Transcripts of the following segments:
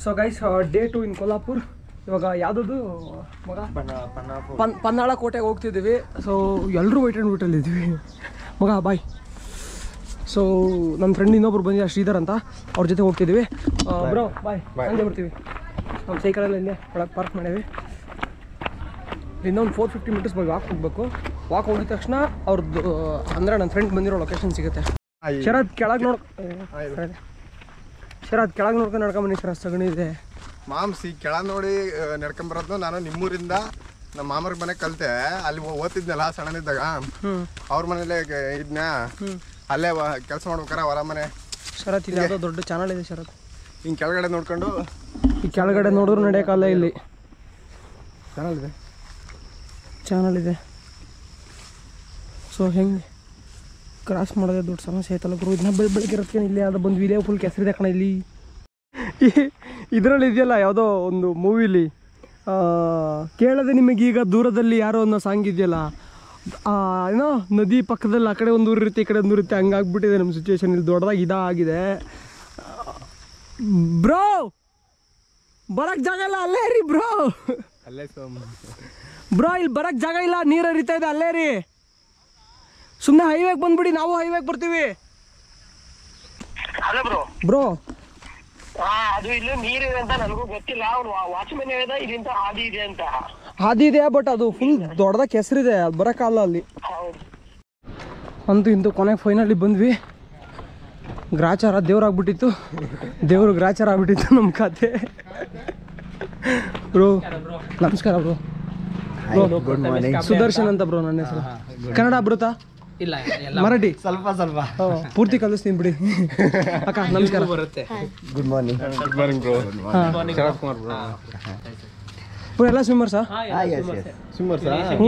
So guys day 2 in Kolhapur. ಇವಾಗ ಯಾವುದದು ಮಗ ಪನ್ನಾಳ ಕೋಟೆಗೆ ಹೋಗ್ತಿದ್ದೀವಿ. ಸೊ ಎಲ್ಲರೂ ವೈಟ್ ಆ್ಯಂಡ್ ವೈಟಲ್ಲಿದ್ದೀವಿ ಮಗ ಬಾಯ್. ಸೊ ನನ್ನ ಫ್ರೆಂಡ್ ಇನ್ನೊಬ್ರು ಬಂದಿದ್ದಾರೆ ಶ್ರೀಧರ್ ಅಂತ, ಅವ್ರ ಜೊತೆ ಹೋಗ್ತಿದ್ದೀವಿ. ಬ್ರೋ ಬಾಯ್, ಹಂಗೆ ಬರ್ತೀವಿ. ನಮ್ಮ ಸೈಕಲಲ್ಲಿ ಇಲ್ಲೇ ಒಳಗೆ ಪಾರ್ಕ್ ಮಾಡೀವಿ. ಇನ್ನೊಂದು 450 ಮೀಟರ್ಸ್ ಬಗ್ಗೆ ವಾಕ್ ಹೋಗ್ಬೇಕು. ವಾಕ್ ಹೋಗಿದ ತಕ್ಷಣ ಅವ್ರದ್ದು ಅಂದರೆ ನನ್ನ ಫ್ರೆಂಡ್ ಬಂದಿರೋ ಲೊಕೇಶನ್ ಸಿಗುತ್ತೆ. ಶರತ್ ಕೆಳಗೆ ನೋಡ್ಕೊಂಡು ನಡ್ಕೊಂಬನ್ನಿ. ಶರತ್ ಸಗಣಿ ಇದೆ ಮಾಮ್ಸಿ ಕೆಳಗೆ ನೋಡಿ ನಡ್ಕೊಂಬರೋದು. ನಾನು ನಿಮ್ಮೂರಿಂದ ನಮ್ಮ ಮಾಮರ ಮನೆ ಕಲಿತೆ, ಅಲ್ಲಿ ಓದ್ತಿದ್ನಲ್ಲ ಸಣ್ಣನಿದ್ದಾಗ. ಅವ್ರ ಮನೇಲೆ ಇದನ್ನ ಅಲ್ಲೇ ಕೆಲಸ ಮಾಡ್ಬೇಕಾರೆ ಹೊರ ಮನೆ. ಶರತ್ ಇಲ್ಲಿ ಯಾವುದೋ ದೊಡ್ಡ ಚಾನಲ್ ಇದೆ ಶರತ್. ಹಿಂಗೆ ಕೆಳಗಡೆ ನೋಡ್ಕೊಂಡು ಈ ಕೆಳಗಡೆ ನೋಡಿದ್ರು ನಡೆಯೋಕ್ಕಲ್ಲ. ಇಲ್ಲಿ ಚಾನಲ್ ಇದೆ. ಸೊ ಹೆಂಗೆ ಕ್ರಾಸ್ ಮಾಡೋದೇ ದೊಡ್ಡ ಸಮಸ್ಯೆ ಆಯ್ತಲ್ಲ ಗುರು. ಇದನ್ನ ಬೆಳಗ್ಗೆ ಇರೋದಕ್ಕೆ ಇಲ್ಲಿ ಯಾವುದೋ ಬಂದು ವಿಡಿಯೋ ಫುಲ್ ಕೆಸರಿದೆ ಕಣ ಇಲ್ಲಿ. ಇದರಲ್ಲಿ ಇದೆಯಲ್ಲ ಯಾವುದೋ ಒಂದು ಮೂವಿಲಿ ಕೇಳದೆ ನಿಮಗೀಗ ದೂರದಲ್ಲಿ ಯಾರೋ ಅನ್ನೋ ಸಾಂಗ್ ಇದೆಯಲ್ಲ, ಏನೋ ನದಿ ಪಕ್ಕದಲ್ಲಿ ಆ ಕಡೆ ಒಂದು ಊರು ಇರುತ್ತೆ, ಈ ಕಡೆ ಒಂದು ಇರುತ್ತೆ, ಹಂಗಾಗ್ಬಿಟ್ಟಿದೆ ನಮ್ಮ ಸಿಚುವೇಶನ್. ಇಲ್ಲಿ ದೊಡ್ಡದಾಗಿ ಇದಾಗಿದೆ ಬ್ರೋ. ಬರಕ್ಕೆ ಜಾಗ ಇಲ್ಲ, ಅಲ್ಲೇ ರೀ ಬ್ರೋ. ಬ್ರೋ ಇಲ್ಲಿ ಬರಕ್ಕೆ ಜಾಗ ಇಲ್ಲ, ನೀರು ಹರಿತಾ ಇದೆ, ಅಲ್ಲೇ ರೀ. ಸುಮ್ಮನೆ ಹೈವೇಗೆ ಬಂದ್ಬಿಡಿ, ನಾವು ಹೈವೇಗೆ ಬರ್ತೀವಿ ಬ್ರೋ. ಅದು ಇಲ್ಲಿ ನೀರಿದೆ ಅಂತ ನನಗೂ ಗೊತ್ತಿಲ್ಲ. ಅವ್ನು ವಾಚ್ಮನ್ ಹೇಳಿದ ಇಲ್ಲಿಂದ ಹಾದಿ ಇದೆ ಅಂತ. ಹಾದಿ ಇದೆ, ಬಟ್ ಅದು ಫುಲ್ ದೊಡ್ಡದಾಗ ಕೆಸರಿದೆ, ಅದು ಬರೋಕ್ಕಲ್ಲ ಅಲ್ಲಿ. ಅಂತೂ ಇಂತೂ ಕೊನೆಗೆ ಫೈನಲಿ ಬಂದ್ವಿ. ಗ್ರಾಚಾರ ದೇವ್ರಾಗ್ಬಿಟ್ಟಿತ್ತು, ದೇವ್ರು ಗ್ರಾಚಾರ ಆಗ್ಬಿಟ್ಟಿತ್ತು ನಮ್ಮ ಕತೆ. ಬ್ರೋ ನಮಸ್ಕಾರ ಬ್ರೋ. Good morning. ಸುದರ್ಶನ್ ಅಂತ ಬ್ರೋ ನನ್ನ ಹೆಸರು. ಕನ್ನಡ ಬರುತ್ತಾ? ಇಲ್ಲ, ಮರಾಠಿ ಸ್ವಲ್ಪ ಪೂರ್ತಿ ಕಲಿಸ್ತೀನಿ ಬಿಡಿ. ಅಕ್ಕ ನಮಸ್ಕಾರ. ಬರುತ್ತೆ. Good morning. Good morning bro. Sharath Kumar bro. ಎಲ್ಲ ಸ್ವಿಮ್ಮರ್ಸಾ? ಸ್ವಿಮ್ಮರ್ಸ್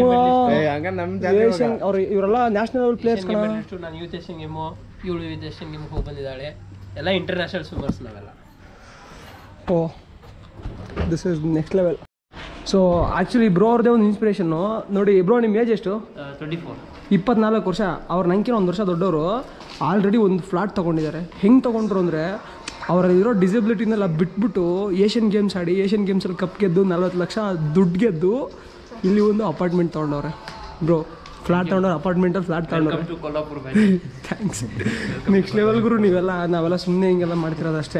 ಅವ್ರು ಇವರೆಲ್ಲ ನ್ಯಾಷನಲ್ ಲೆವೆಲ್ ಪ್ಲೇಯರ್ಸ್ ಕಣ. ನಾನು ಯೂತ್ ಏಷ್ಯನ್ ಗೇಮು, ಇವಳು ಯೂತ್ ಏಷ್ಯನ್ ಗೇಮ್ ಹೋಗಿ ಬಂದಿದ್ದಾಳೆ. ಎಲ್ಲ ಇಂಟರ್ನ್ಯಾಷನಲ್ ಸ್ವಿಮ್ಮರ್ಸ್ ನಾವೆಲ್ಲ. Oh this is next level. So actually bro ಅವ್ರದ್ದೇ ಒಂದು ಇನ್ಸ್ಪಿರೇಷನ್ನು ನೋಡಿ. ಬ್ರೋ ನಿಮ್ಮ ಏಜ್ ಎಷ್ಟು? 24 ವರ್ಷ. ಅವ್ರು ನಂಗಿನ 1 ವರ್ಷ ದೊಡ್ಡವರು. ಆಲ್ರೆಡಿ ಒಂದು ಫ್ಲಾಟ್ ತೊಗೊಂಡಿದ್ದಾರೆ. ಹೆಂಗೆ ತೊಗೊಂಡ್ರು ಅಂದರೆ ಅವರಲ್ಲಿರೋ ಡಿಸಬಿಲಿಟಿನೆಲ್ಲ ಬಿಟ್ಬಿಟ್ಟು ಏಷ್ಯನ್ ಗೇಮ್ಸ್ ಆಡಿ, ಏಷ್ಯನ್ ಗೇಮ್ಸಲ್ಲಿ ಕಪ್ ಗೆದ್ದು 40 ಲಕ್ಷ ದುಡ್ಡು ಗೆದ್ದು ಇಲ್ಲಿ ಒಂದು ಅಪಾರ್ಟ್ಮೆಂಟ್ ತೊಗೊಂಡವ್ರೆ ಬ್ರೋ. ಫ್ಲಾಟ್ ತೊಗೊಂಡವ್ರೆ, ಅಪಾರ್ಟ್ಮೆಂಟಲ್ಲಿ ಫ್ಲಾಟ್ ತೊಗೊಂಡವ್ರೆ. ಥ್ಯಾಂಕ್ಸ್. ನೆಕ್ಸ್ಟ್ ಲೆವೆಲ್ ಗುರು ನೀವೆಲ್ಲ. ನಾವೆಲ್ಲ ಸುಮ್ಮನೆ ಹಿಂಗೆಲ್ಲ ಮಾಡ್ತಿರೋದು ಅಷ್ಟೇ.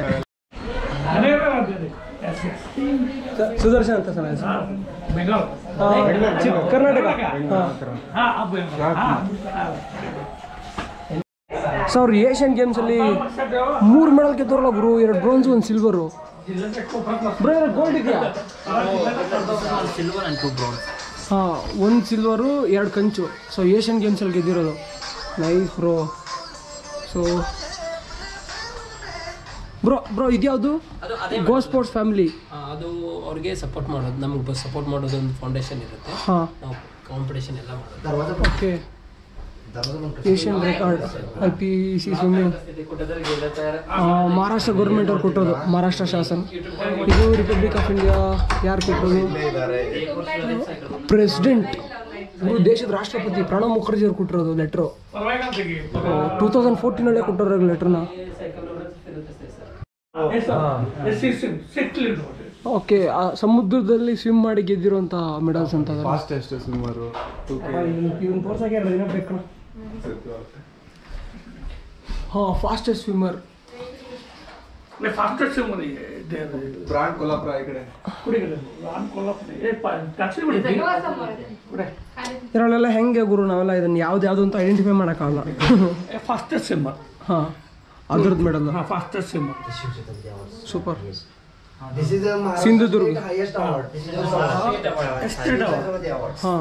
ಸುದರ್ಶನ್ ಅಂತ ಸರ್ ಕರ್ನಾಟಕ. ಸೊ ಅವ್ರು ಏಷ್ಯನ್ ಗೇಮ್ಸಲ್ಲಿ 3 ಮೆಡಲ್ ಗೆದ್ದವ್ರಲ್ಲ ಗುರು. 2 ಬ್ರೋನ್ಸ್ 1 ಸಿಲ್ವರು. ಬ್ರೋ ಗೋಲ್ಡ್ ಇದೆಯಾ? ಹಾಂ 1 ಸಿಲ್ವರು 2 ಕಂಚು. ಸೊ ಏಷ್ಯನ್ ಗೇಮ್ಸಲ್ಲಿ ಗೆದ್ದಿರೋದು. Nice bro. ಸೊ ಬ್ರೋ ಇದ್ಯಾವುದು? Go sports family. ಅದು ಅವ್ರಿಗೆ ಸಪೋರ್ಟ್ ಮಾಡೋದು, ನಮಗೆ ಸಪೋರ್ಟ್ ಮಾಡೋದು ಒಂದು ಫೌಂಡೇಶನ್ ಇರುತ್ತೆ. ಹಾಂ ನಾವು ಕಾಂಪಿಟೇಷನ್ ಎಲ್ಲ ಮಾಡೋದು. Okay. Asian record IPC swimming Maharashtra government ಅವ್ರು ಕೊಟ್ಟೋದು, ಮಹಾರಾಷ್ಟ್ರ ಶಾಸನ. ಇದು ರಿಪಬ್ಲಿಕ್ ಆಫ್ ಇಂಡಿಯಾ ಯಾರು ಕೊಟ್ಟೋದು? ಪ್ರೆಸಿಡೆಂಟ್, ದೇಶದ ರಾಷ್ಟ್ರಪತಿ ಪ್ರಣಬ್ ಮುಖರ್ಜಿ ಅವ್ರು ಕೊಟ್ಟಿರೋದು ಲೆಟ್ರು. 2014 ಕೊಟ್ಟೋರು ಲೆಟ್ರನ್ನ. ಓಕೆ. ಸಮುದ್ರದಲ್ಲಿ ಸ್ವಿಮ್ ಮಾಡಿ ಗೆದ್ದಿರುವಂಥ ಮೆಡಲ್ಸ್ ಅಂತ. ಹಾಂ ಫಾಸ್ಟೆಸ್ಟ್ ಸ್ವಿಮ್ಮರ್. ಇದರಲ್ಲೆಲ್ಲ ಹೆಂಗೆ ಗುರು ನಾವೆಲ್ಲ ಇದನ್ನು ಯಾವ್ದು ಅಂತ ಐಡೆಂಟಿಫೈ ಮಾಡೋಕ್ಕಾಗಲ್ಲ. Fastest swimmer. ಹಾಂ ಅದ್ರದ್ದು medal. Fastest swimmer. Super. Sindhudurg. ಹಾಂ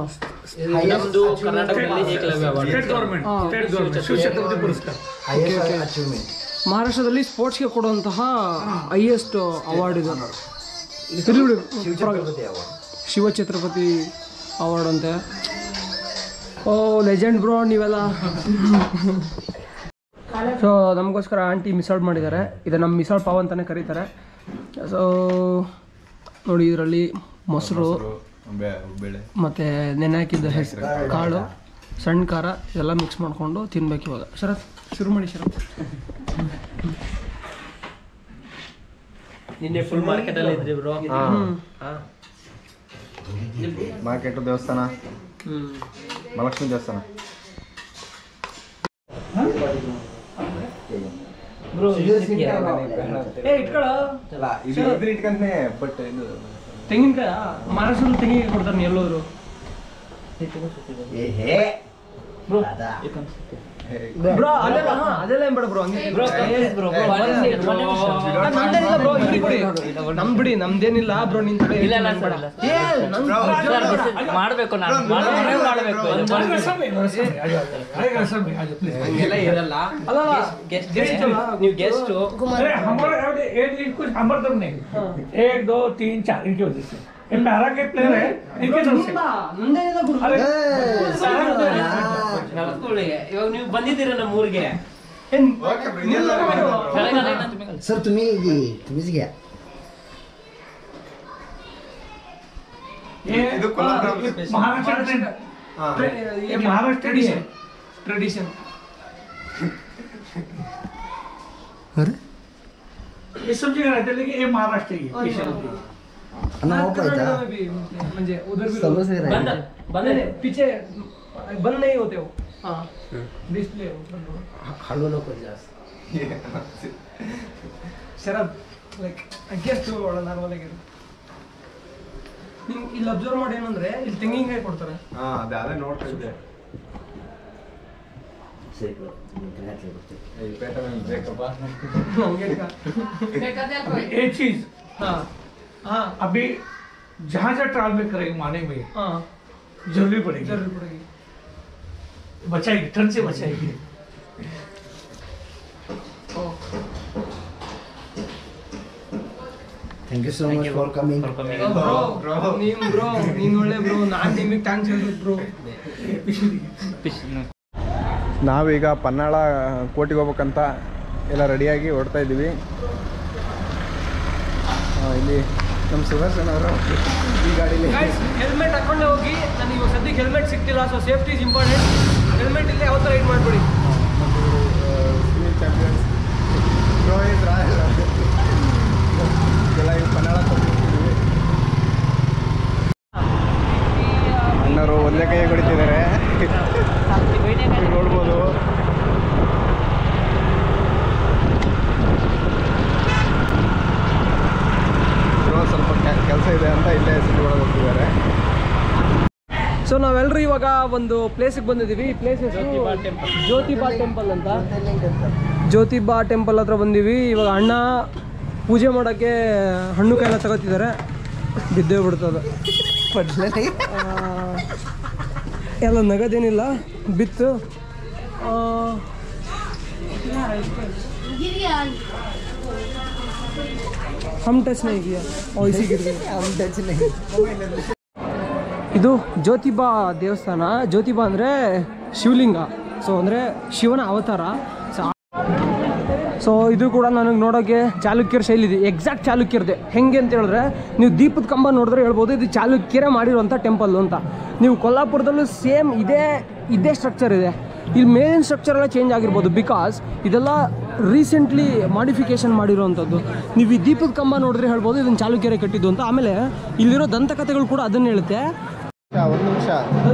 ಮಹಾರಾಷ್ಟ್ರದಲ್ಲಿ ಸ್ಪೋರ್ಟ್ಸ್ಗೆ ಕೊಡುವಂತಹ ಹೈಯೆಸ್ಟ್ ಅವಾರ್ಡ್ ಇದು. ಶಿವ ಛತ್ರಪತಿ ಅವಾರ್ಡ್ ಅಂತೆ. ಓ ಲೆಜೆಂಡ್ ಬ್ರೋ ನೀವೆಲ್ಲ. ಸೊ ನಮಗೋಸ್ಕರ ಆಂಟಿ ಮಿಸಾಲ್ ಮಾಡಿದ್ದಾರೆ. ಇದು ನಮ್ಮ ಮಿಸಾಲ್ ಪಾವ್ ಅಂತಲೇ ಕರೀತಾರೆ. ಸೊ ನೋಡಿ ಇದರಲ್ಲಿ ಮೊಸರು ಮತ್ತು ನೆನೆ ಹಾಕಿದ್ದ ಹೆಸರು ಕಾಳು, ಸಣ್ಣ ಖಾರ ಇದೆಲ್ಲ ಮಿಕ್ಸ್ ಮಾಡಿಕೊಂಡು ತಿನ್ಬೇಕು ಇವಾಗ. ಶರತ್ ಶುರು ಮಾಡಿ ಶರತ್. ನಿನ್ನೆ ಫುಲ್ ಮಾರ್ಕೆಟ್ ಅಲ್ಲಿ ಇದ್ರಿ ಬ್ರೋ. ಮಾರ್ಕೆಟ್ ದೇವಸ್ಥಾನ, ಮಹಾಲಕ್ಷ್ಮಿ ದೇವಸ್ಥಾನ. ಬ್ರೋ ಇಟ್ಕೊಂಡೆ ಬಟ್ ಇದು ತೆಂಗಿನಕಾಯ ಮಹಾರಾಷ್ಟ್ರದಲ್ಲಿ ತೆಂಗಿನಕಾಯಿ ಕೊಡ್ತಾರೆ ನೀ ಎಲ್ಲೋದ್ರು ಬ್ರೋ. ಅದೆಲ್ಲ ಏನ್ ಬೇಡ ಬ್ರೋ. ನಮ್ ಬಿಡಿ, ನಮ್ದೇನಿಲ್ಲ ಬ್ರೋ. ನಿನ್ ಮಾಡ್ಬೇಕು, ನಾನು ಮಾಡ್ಬೇಕು. ಹಂಗೆಲ್ಲ ಇರಲ್ಲ. ನೀವು ಗೆಸ್ಟ್ एक दो तीन चार इनकी वजह से ये पैरा के प्लेयर है, इनके तरफ से ಇವಾಗ ನೀವು ಬಂದಿದ್ದೀರ ನಮ್ಮ ಊರಿಗೆ. सर तुम्हीच घ्या. ये महाराष्ट्र ये महाराष्ट्र ट्रेडिशन. अरे ये सब जगह रहते, लेकिन ये महाराष्ट्र ही है. अन्ना हो पायता म्हणजे उधर भी सर्व से बंद बंद नहीं, पीछे बंद नहीं होते वो. हाँ डिस्प्ले हळू नको जास्त. ಶರದ್ ಲೈಕ್ ಗೆಸ್ಟ್ ನಾರ್ಮಲ್ ಆಗಿ ನಿಂಗೆ ಇಲ್ಲಿ ಅಬ್ಸರ್ವ್ ಮಾಡಿ ಏನಂದ್ರೆ ಇಲ್ಲಿ ತೆಂಗಿನಕಾಯಿ ಕೊಡ್ತಾರೆ. ಅದೇ ನೋಡ್ತಾ ಇದ್ದೆ. एक चीज हाँ हाँ अभी जहाँ जहाँ ट्रायल में करेंगे माने में हाँ जरूरी पड़ेगी, जरूर पड़ेगी. बचाएगी, ठंड से बचाएगी. Thank you so much for coming. Bro ನೀನ್ ಒಳ್ಳೆ ಬ್ರೋ. ನಾನ್ ನಿಮಗೆ ಥ್ಯಾಂಕ್ಸ್ ಹೇಳ್ಬೇಕು ಬ್ರೋ. ನಾವೀಗ ಪನ್ನಾಳ ಕೋಟಿಗೆ ಹೋಗ್ಬೇಕಂತ ಎಲ್ಲ ರೆಡಿಯಾಗಿ ಹೊರಡ್ತಾ ಇದ್ದೀವಿ. ಇಲ್ಲಿ ನಮ್ಮ ಸುದರ್ಶನ್ ಅವರು ಈ ಗಾಡೀಲಿ ಹೆಲ್ಮೆಟ್ ಹಾಕೊಂಡೆ ಹೋಗಿ. ನನಗೆ ಇವಾಗ ಸದ್ಯಕ್ಕೆ ಹೆಲ್ಮೆಟ್ ಸಿಗ್ತಿಲ್ಲ, so safety is important. Helmet ಇಲ್ಲದೆ ಯಾವತ್ತೂ ರೈಡ್ ಮಾಡಿಬಿಡಿ. ಚಾಂಪಿಯನ್ಸ್ ರೋಹಿತ್ ರಾಯಲ್ ಎಲ್ಲ ಈಗ ಪನ್ನಾಳ ತಂದಿದ್ದೀವಿ. ಅಣ್ಣರು ಒಂದೇ ಕೈ ಹೊಡಿತಿದ್ದಾರೆ ನೋಡ್ಬೋದು. ಸ್ವಲ್ಪ ಕೆಲಸ ಇದೆ ಅಂತ ಇಲ್ಲೇ ಸಿಟಿ ಒಳಗೆ ಹೋಗ್ತಿದ್ದಾರೆ. ಸೊ ನಾವೆಲ್ಲರೂ ಇವಾಗ ಒಂದು ಪ್ಲೇಸಿಗೆ ಬಂದಿದ್ದೀವಿ. ಈ ಪ್ಲೇಸ್ ಜ್ಯೋತಿಬಾ ಟೆಂಪಲ್ ಅಂತ. ಜ್ಯೋತಿಬಾ ಟೆಂಪಲ್ ಹತ್ರ ಬಂದೀವಿ. ಇವಾಗ ಅಣ್ಣ ಪೂಜೆ ಮಾಡೋಕ್ಕೆ ಹಣ್ಣು ಕಾಯೆಲ್ಲ ತಗೋತಿದ್ದಾರೆ. ಬಿದ್ದೇ ಬಿಡ್ತದೆ ಎಲ್ಲ ನಗದೇನಿಲ್ಲ, ಬಿತ್ತು. हम टच नहीं किया और इसी गिर गए. हम टच नहीं. ಇದು ಜ್ಯೋತಿಬಾ ದೇವಸ್ಥಾನ. ಜ್ಯೋತಿಬಾ ಅಂದರೆ ಶಿವಲಿಂಗ, ಸೊ ಅಂದರೆ ಶಿವನ ಅವತಾರ. ಸೊ ಇದು ಕೂಡ ನನಗೆ ನೋಡೋಕ್ಕೆ ಚಾಲುಕ್ಯರ ಶೈಲಿ ಇದೆ. ಎಕ್ಸಾಕ್ಟ್ ಚಾಲುಕ್ಯರದೆ. ಹೆಂಗೆ ಅಂತ ಹೇಳಿದ್ರೆ ನೀವು ದೀಪದ ಕಂಬ ನೋಡಿದ್ರೆ ಹೇಳ್ಬೋದು ಇದು ಚಾಲುಕ್ಯರೇ ಮಾಡಿರುವಂಥ ಟೆಂಪಲ್ ಅಂತ. ನೀವು ಕೊಲ್ಲಾಪುರದಲ್ಲೂ ಸೇಮ್ ಇದೇ ಸ್ಟ್ರಕ್ಚರ್ ಇದೆ. ಇಲ್ಲಿ ಮೇನ್ ಸ್ಟ್ರಕ್ಚರ್ ಎಲ್ಲ ಚೇಂಜ್ ಆಗಿರ್ಬೋದು, ಬಿಕಾಸ್ ಇದೆಲ್ಲ ರೀಸೆಂಟ್ಲಿ ಮಾಡಿಫಿಕೇಶನ್ ಮಾಡಿರೋವಂಥದ್ದು. ನೀವು ಈ ದೀಪದ ಕಂಬ ನೋಡಿದ್ರೆ ಹೇಳ್ಬೋದು ಇದನ್ನು ಚಾಲುಕ್ಯರೇ ಕಟ್ಟಿದ್ದು ಅಂತ. ಆಮೇಲೆ ಇಲ್ಲಿರೋ ದಂತಕಥೆಗಳು ಕೂಡ ಅದನ್ನು ಹೇಳುತ್ತೆ. ಒಂದು ನಿಮಿಷ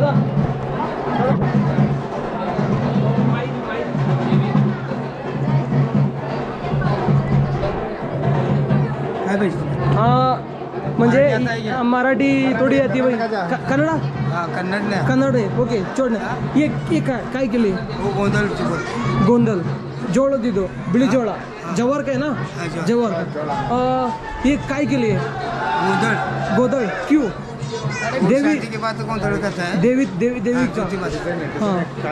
म्हणजे मराठी थोडी येते बाई. कन्नड कन्नड आहे. ओके चोड ये काय केली. ಗೋಂದಲ್ ಜೋಳದಿದ್ದು ಬಿಳಿ ಜೋಳ ಜವಾರ್ काय ना जवार. ये काय केली. गोदळ क्यू देवी देवी देवी देवी का. हाँ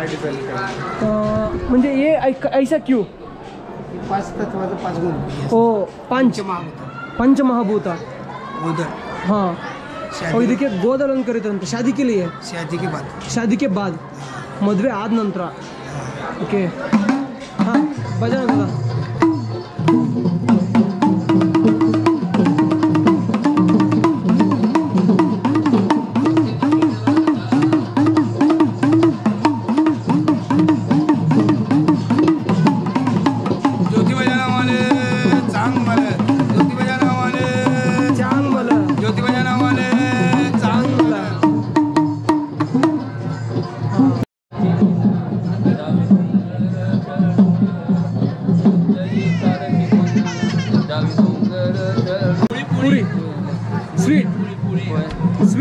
म्हणजे ये ऐसा क्यू. 5 तत्वाचं 5 गुण. ओ पंचमहाभूत. हाँ और ಇದಕ್ಕೆ ಗೋದಲ್ ಅಂತ ಕರೀತಾರಂತೆ. ಶಾದಿ के लिए. शादी के बाद ಮದುವೆ ಆದ ನಂತರ. ಓಕೆ ಹಾಂ ಭಜನೆ ಅದ. ज्योति बजाना वाले चांग वाले ज्योति बजाना वाले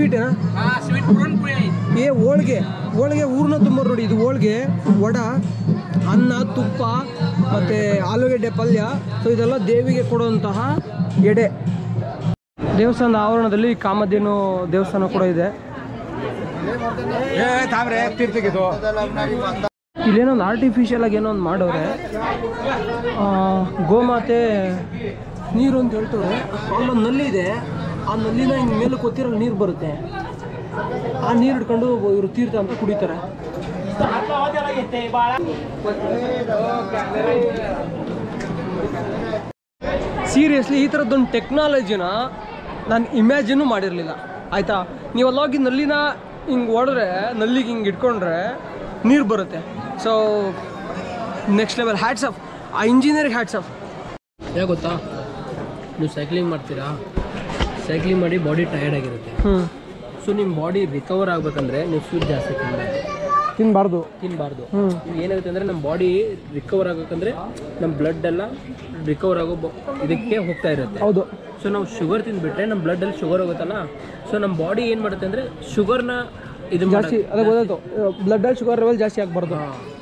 ಸ್ವೀಟೇನಾ? ಏ ಹೋಳಿಗೆ ಊರ್ನ ತುಂಬೋರು ನೋಡಿ. ಇದು ಹೋಳಿಗೆ, ವಡ, ಅನ್ನ, ತುಪ್ಪ ಮತ್ತು ಆಲೂಗೆಡ್ಡೆ ಪಲ್ಯ. ಸೊ ಇದೆಲ್ಲ ದೇವಿಗೆ ಕೊಡುವಂತಹ ಎಡೆ. ದೇವಸ್ಥಾನದ ಆವರಣದಲ್ಲಿ ಕಾಮಧೇನು ದೇವಸ್ಥಾನ ಕೂಡ ಇದೆ. ಇಲ್ಲೇನೊಂದು ಆರ್ಟಿಫಿಷಿಯಲ್ ಆಗಿ ಏನೋ ಒಂದು ಮಾಡೋರೆ. ಗೋಮಾತೆ ನೀರು ಅಂತ ಹೇಳ್ತವ್ರೆ. ಅಲ್ಲೊಂದು ನಲ್ಲಿ ಇದೆ. ಆ ನಲ್ಲಿನ ಹಿಂಗೆ ಮೇಲೆ ಕೊತ್ತಿರೋ ನೀರು ಬರುತ್ತೆ. ಆ ನೀರು ಹಿಡ್ಕೊಂಡು ಇವರು ತೀರ್ಥ ಅಂತ ಕುಡಿತಾರೆ. ಸೀರಿಯಸ್ಲಿ ಈ ಥರದ್ದೊಂದು ಟೆಕ್ನಾಲಜಿನ ನಾನು ಇಮ್ಯಾಜಿನೂ ಮಾಡಿರಲಿಲ್ಲ. ಆಯಿತಾ, ನೀವು ಅಲ್ಲೋಗಿ ನಲ್ಲಿನ ಹಿಂಗೆ ಹೊಡೆದ್ರೆ, ನಲ್ಲಿಗೆ ಹಿಂಗೆ ಇಟ್ಕೊಂಡ್ರೆ ನೀರು ಬರುತ್ತೆ. So next level. Hats off ಆ ಇಂಜಿನಿಯರಿಂಗ್, ಹ್ಯಾಟ್ಸ್ ಆಫ್. ಯಾಕೆ ಗೊತ್ತಾ, ನೀವು ಸೈಕ್ಲಿಂಗ್ ಮಾಡ್ತೀರಾ, ಸೈಕ್ಲಿಂಗ್ ಮಾಡಿ ಬಾಡಿ ಟಯರ್ಡ್ ಆಗಿರುತ್ತೆ. ಸೊ ನಿಮ್ಮ ಬಾಡಿ ರಿಕವರ್ ಆಗಬೇಕಂದ್ರೆ ನೀವು ಸ್ವೀಟ್ ಜಾಸ್ತಿ ತಿನ್ನಬಾರ್ದು. ಏನಾಗುತ್ತೆ ಅಂದರೆ ನಮ್ಮ ಬಾಡಿ ರಿಕವರ್ ಆಗಬೇಕಂದ್ರೆ ನಮ್ಮ ಬ್ಲಡ್ ಎಲ್ಲ ರಿಕವರ್ ಆಗೋ ಇದಕ್ಕೆ ಹೋಗ್ತಾ ಇರುತ್ತೆ. ಹೌದು. ಸೊ ನಾವು ಶುಗರ್ ತಿಂದುಬಿಟ್ರೆ ನಮ್ಮ ಬ್ಲಡ್ಡಲ್ಲಿ ಶುಗರ್ ಹೋಗುತ್ತಲ್ಲ. ಸೊ ನಮ್ಮ ಬಾಡಿ ಏನು ಮಾಡುತ್ತೆ ಅಂದರೆ ಶುಗರ್ನ ಇದು ಜಾಸ್ತಿ, ಅದೇ ಗೊತ್ತಾಯ್ತು, ಬ್ಲಡ್ಡಲ್ಲಿ ಶುಗರ್ ಲೆವೆಲ್ ಜಾಸ್ತಿ ಆಗಬಾರ್ದು.